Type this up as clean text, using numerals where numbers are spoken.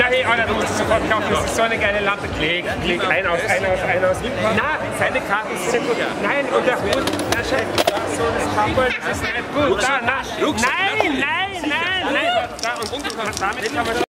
hey, Alter, du musst es sofort kaufen, das ist so eine geile Lampe. Klick, klick, ein aus. Na, seine Karten sind gut. Nein, und der Hut, der Chef, so das Kampel, das ist nicht gut. Da, na, nein. Da, und damit kann man